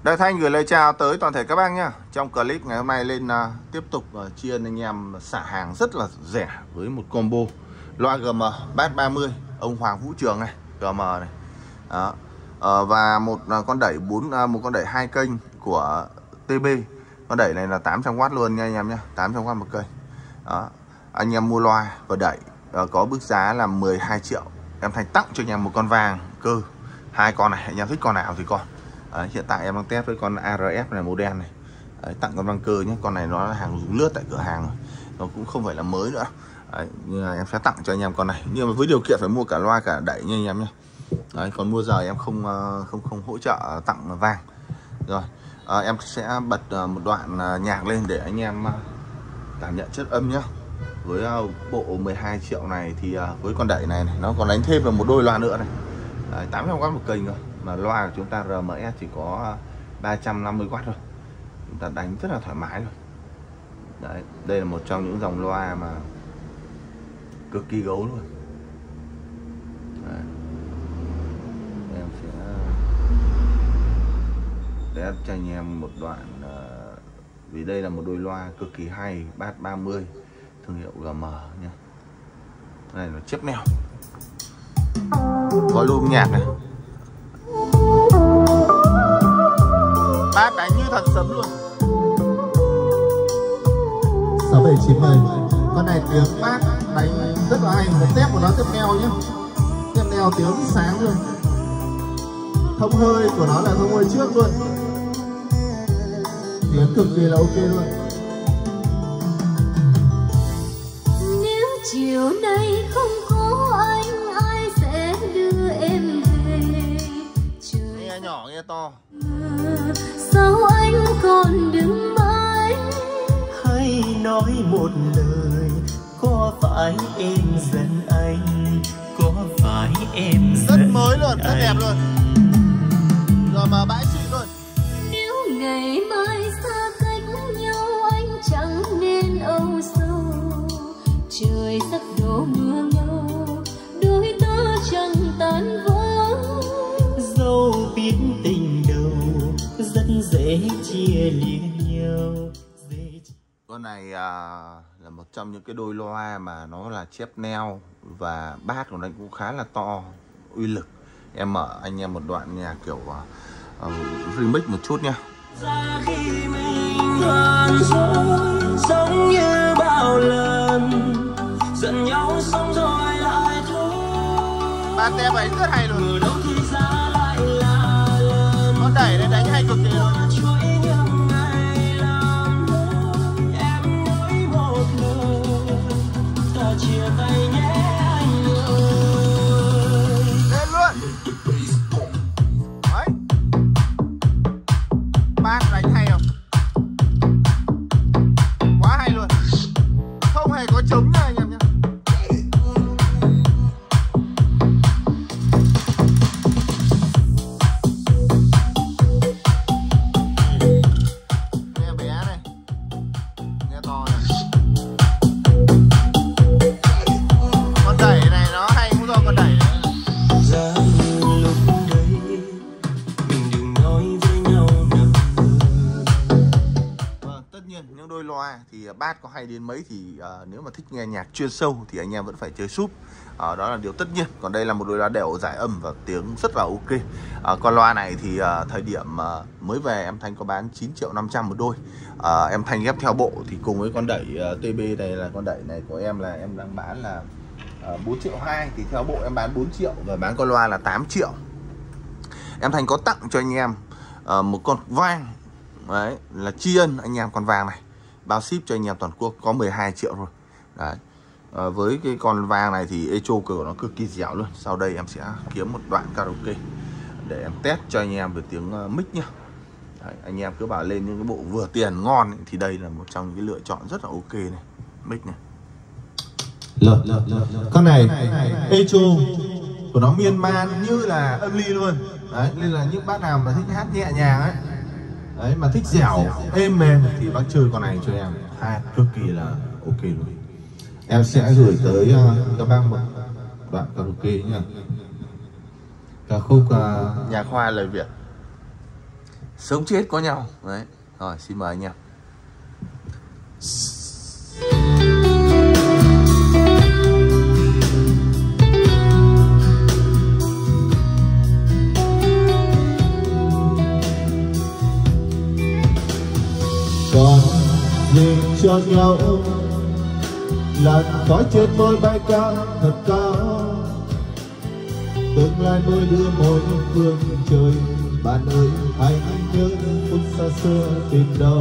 Đại Thanh gửi lời chào tới toàn thể các bác nhé. Trong clip ngày hôm nay lên tiếp tục tri ân anh em xả hàng rất là rẻ với một combo loa GM Bass 30 ông Hoàng Vũ Trường này, GM này. Đó. Và một con đẩy một con đẩy 2 kênh của TB. Con đẩy này là 800W luôn nha anh em nhé, 800W một cây. Đó. Anh em mua loa và đẩy có mức giá là 12 triệu. Em Thanh tặng cho anh em một con vàng cơ. 2 con này, anh em thích con nào thì con. Đấy, hiện tại em đang test với con ARF này màu đen này. Đấy, tặng con vang cơ nhé. Con này nó là hàng dùng lướt tại cửa hàng rồi. Nó cũng không phải là mới nữa. Đấy, nhưng mà em sẽ tặng cho anh em con này. Nhưng mà với điều kiện phải mua cả loa cả đẩy nha anh em nhé. Đấy, còn mua giờ em không hỗ trợ tặng vang. Rồi em sẽ bật một đoạn nhạc lên để anh em cảm nhận chất âm nhé. Với bộ 12 triệu này thì với con đẩy này, nó còn đánh thêm vào một đôi loa nữa này. Đấy, 800W một kênh rồi. Mà loa của chúng ta RMS chỉ có 350W thôi. Chúng ta đánh rất là thoải mái rồi. Đấy, đây là một trong những dòng loa mà cực kỳ gấu luôn. Đấy. Em sẽ test cho anh em một đoạn vì đây là một đôi loa cực kỳ hay, Bass 30 thương hiệu GM nhé. Này nó chép neo, volume nhạc này, Bass đánh như thần sấm luôn. 6790. Con này tiếng Bass đánh rất là hay. Cái tép của nó tiếp neo nhé, tiếp neo tiếng sáng luôn. Thông hơi của nó là thông hơi trước luôn, tiếng cực kỳ là ok luôn. Nếu chiều nay không có anh, ai sẽ đưa em về? Nghe nhỏ nghe to. Sao anh còn đứng mãi? Hãy nói một lời, có phải em giận anh? Có phải em Rất giận mới luôn, rất anh? đẹp luôn. GM bãi xịn luôn. Nếu ngày mai xa cách nhau, anh chẳng nên âu sầu. Trời sắp đổ mưa ngâu, đôi ta chẳng tan vỡ. Dẫu biết tình đầu rất dễ chia lìa nhau. Con này là một trong những cái đôi loa mà nó là chép neo và bass của nó cũng khá là to, uy lực. Em mở anh em một đoạn nhạc kiểu remix một chút nha. Ra khi mình hơn rồi, giống như bao lần giận nhau xong rồi lại thôi. Bass tem ấy rất hay luôn. Ngờ đâu thì ra lại là lần. Con đẩy này đánh hay cực kỳ luôn. Chia tay nhé anh ơi. Lên luôn. Đấy. Bass đánh hay không? Quá hay luôn. Không hề có trống nha anh em nhé. Nghe bé này, nghe to này. Con đẩy này nó hay cũng do con đẩy này. Ra lúc đấy mình đừng nói với nhau nữa. Vâng, tất nhiên những đôi loa thì bass có hay đến mấy thì nếu mà thích nghe nhạc chuyên sâu thì anh em vẫn phải chơi súp. Đó là điều tất nhiên. Còn đây là một đôi loa đều giải âm và tiếng rất là ok. Con loa này thì thời điểm mới về em Thanh có bán 9.500.000 một đôi. Em Thanh ghép theo bộ thì cùng với con đẩy TB này là con đẩy này của em là em đang bán là 4.200.000 thì theo bộ em bán 4 triệu và bán con loa là 8 triệu. Em Thanh có tặng cho anh em một con vang. Đấy, là tri ân anh em con vàng này. Bao ship cho anh em toàn quốc có 12 triệu rồi. Đấy. Với cái con vang này thì echo của nó cực kỳ dẻo luôn. Sau đây em sẽ kiếm một đoạn karaoke để em test cho anh em về tiếng mic nhá. Đấy, anh em cứ bảo lên những cái bộ vừa tiền ngon ấy, thì đây là một trong những cái lựa chọn rất là ok này. Mic này. Con này echo của nó miên man như là âm ly luôn. Đấy, nên là những bác nào mà thích hát nhẹ nhàng ấy, đấy mà thích dẻo êm mềm thì bác chơi con này cho em. Hát cực kỳ là ok luôn. Em sẽ gửi tới các bác một đoạn karaoke nha. Ca khúc Nhà khoa lời Việt. sống chết có nhau đấy. Rồi xin mời anh em. Còn gì cho nhau làn khói trên môi bay cao thật cao, tương lai đôi đưa mỗi phương trời. Bạn ơi hãy nhớ phút xa xưa tình đầu,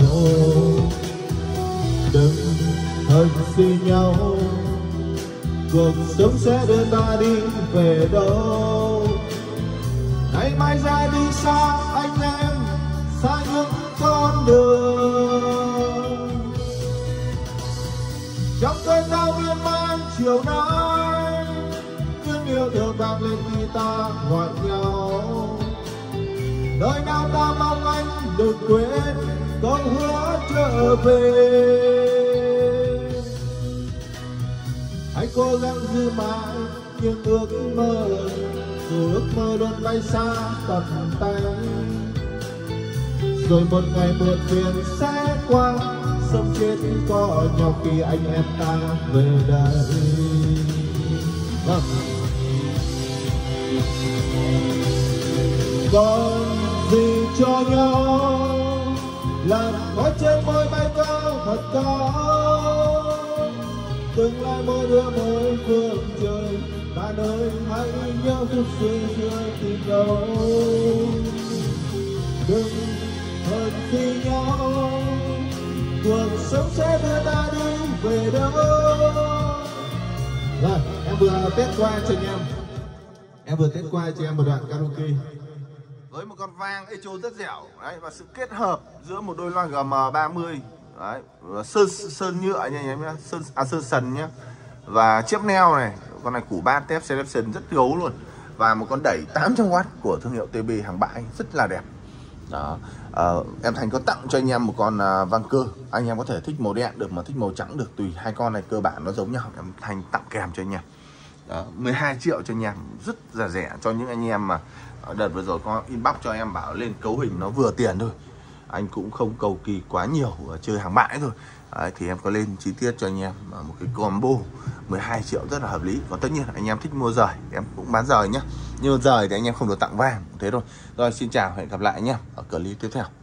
đừng hận gì nhau, cuộc sống sẽ đưa ta đi về đâu. Ngày mai ra đi xa anh em, xa những con đường, trong cơn đau miên man chiều nay, tiếng yêu thương vang lên khi ta gọi nhau. Đời nào ta mong anh đừng quên câu hứa trở về. Hãy cố gắng giữ mãi những ước mơ, dù ước mơ luôn bay xa tầm tay. Rồi một ngày buồn phiền sẽ qua, sống chết có nhau khi anh em ta về đây. Còn gì cho nhau làm khói trên môi bay cao thật cao, tương lai mỗi đứa mỗi phương trời. Bạn ơi hãy nhớ phút xưa xưa tình đầu, đừng hận gì nhau, cuộc sống sẽ đưa ta đi về đâu. Rồi em vừa test qua cho anh em vừa test qua cho em một đoạn karaoke với một con vang echo rất dẻo đấy, và sự kết hợp giữa một đôi loa GM30 đấy, sơn nhựa nha anh em nhé, sơn sần nhé, và chiếc neo này, con này củ bát tép selection rất gấu luôn, và một con đẩy 800W của thương hiệu TB hàng bãi rất là đẹp đó. Em Thành có tặng cho anh em một con vang cơ, anh em có thể thích màu đen được mà thích màu trắng được, tùy. Hai con này cơ bản nó giống nhau, em Thành tặng kèm cho anh em. 12 triệu cho anh em, rất là rẻ cho những anh em mà đợt vừa rồi có inbox cho em bảo lên cấu hình nó vừa tiền thôi, anh cũng không cầu kỳ quá nhiều, chơi hàng bãi thôi. Đấy, thì em có lên chi tiết cho anh em một cái combo 12 triệu rất là hợp lý. Và tất nhiên anh em thích mua rời em cũng bán rời nhé, nhưng rời thì anh em không được tặng vàng thế thôi. Rồi xin chào, hẹn gặp lại nhé ở clip tiếp theo.